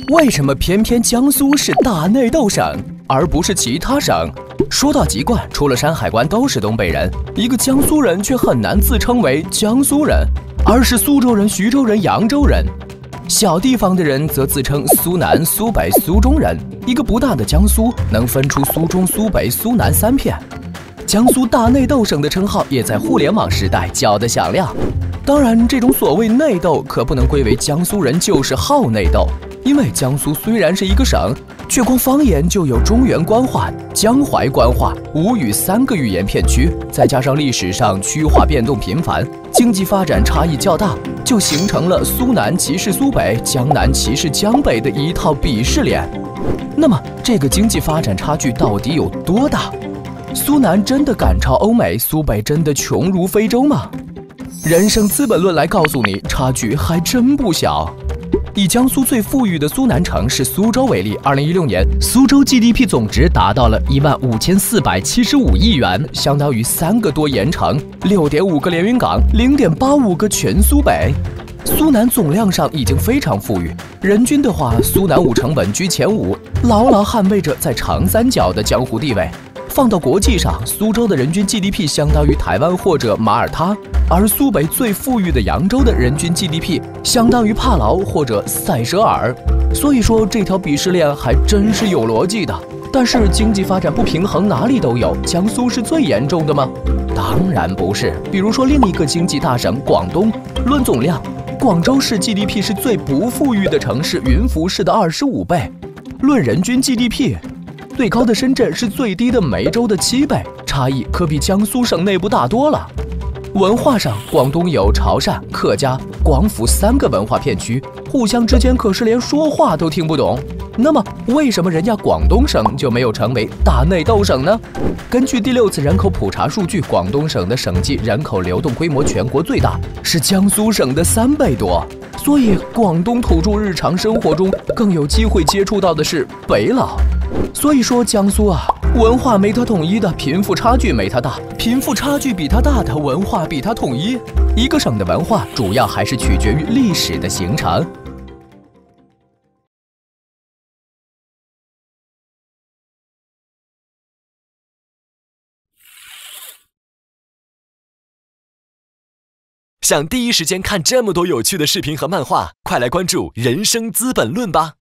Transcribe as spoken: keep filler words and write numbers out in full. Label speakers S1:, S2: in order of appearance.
S1: 为什么偏偏江苏是大内斗省，而不是其他省？说到籍贯，除了山海关都是东北人，一个江苏人却很难自称为江苏人，而是苏州人、徐州人、扬州人。小地方的人则自称苏南、苏北、苏中人。一个不大的江苏能分出苏中、苏北、苏南三片。江苏大内斗省的称号也在互联网时代叫得响亮。当然，这种所谓内斗可不能归为江苏人就是好内斗，因为江苏虽然是一个省，却光方言就有中原官话、江淮官话、吴语三个语言片区，再加上历史上区划变动频繁，经济发展差异较大，就形成了苏南歧视苏北、江南歧视江北的一套鄙视链。那么，这个经济发展差距到底有多大？苏南真的赶超欧美，苏北真的穷如非洲吗？人生资本论来告诉你，差距还真不小。以江苏最富裕的苏南城市苏州为例，二零一六年苏州 G D P 总值达到了一万五千四百七十五亿元，相当于三个多盐城、六点五个连云港、零点八五个全苏北。苏南总量上已经非常富裕，人均的话，苏南五城稳居前五，牢牢捍卫着在长三角的江湖地位。放到国际上，苏州的人均 G D P 相当于台湾或者马耳他，而苏北最富裕的扬州的人均 G D P 相当于帕劳或者塞舌尔。所以说，这条鄙视链还真是有逻辑的。但是经济发展不平衡哪里都有，江苏是最严重的吗？当然不是。比如说另一个经济大省广东，论总量，广州市 G D P 是最不富裕的城市云浮市的二十五倍。论人均 G D P，最高的深圳是最低的梅州的七倍，差异可比江苏省内部大多了。文化上，广东有潮汕、客家、广府三个文化片区，互相之间可是连说话都听不懂。那么，为什么人家广东省就没有成为大内斗省呢？根据第六次人口普查数据，广东省的省际人口流动规模全国最大，是江苏省的三倍多。所以，广东土著日常生活中更有机会接触到的是北佬。所以说，江苏啊，文化没它统一的，贫富差距没它大；贫富差距比它大的，文化比它统一。一个省的文化主要还是取决于历史的形成。
S2: 想第一时间看这么多有趣的视频和漫画，快来关注《人生资本论》吧。